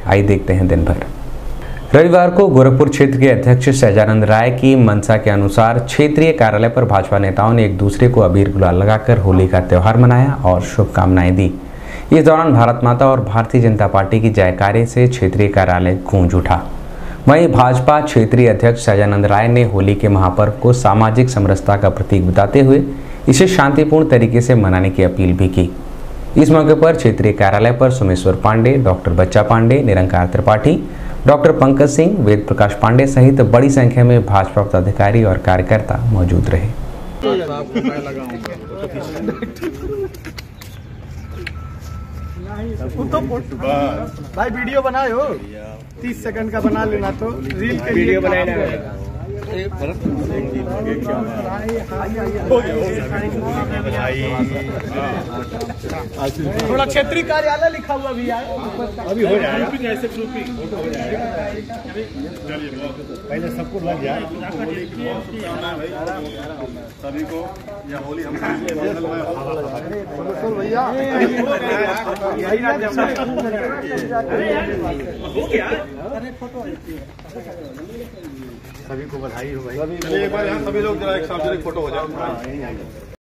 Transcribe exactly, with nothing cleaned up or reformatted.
आइए देखते हैं दिन भर। रविवार को गोरखपुर क्षेत्र के अध्यक्ष सहजानंद राय की मंशा के अनुसार क्षेत्रीय कार्यालय पर भाजपा नेताओं ने एक दूसरे को अबीर गुलाल लगाकर होली का त्यौहार मनाया और शुभकामनाएं दी। इस दौरान भारत माता और भारतीय जनता पार्टी की जयकारे से क्षेत्रीय कार्यालय गूंज उठा। वहीं भाजपा क्षेत्रीय अध्यक्ष सहजानंद राय ने होली के महापर्व को सामाजिक समरसता का प्रतीक बताते हुए इसे शांतिपूर्ण तरीके से मनाने की अपील भी की। इस मौके पर क्षेत्रीय कार्यालय पर सोमेश्वर पांडे, डॉक्टर बच्चा पांडे, निरंकार त्रिपाठी, डॉक्टर पंकज सिंह, वेद प्रकाश पांडे सहित बड़ी संख्या में भाजपा पदाधिकारी और कार्यकर्ता मौजूद रहे। भाई वीडियो बनाए हो, तीस सेकंड का बना लेना तो रील के वीडियो बनाए। थोड़ा क्षेत्रीय कार्यालय लिखा हुआ भी है, अभी हो जाएगा। ऐसे पहले सबको लग जाए सभी को। या होली हम सभी को बधाई हो भाई। चलिए एक बार यहाँ सभी लोग जरा एक साथ फोटो हो जाए।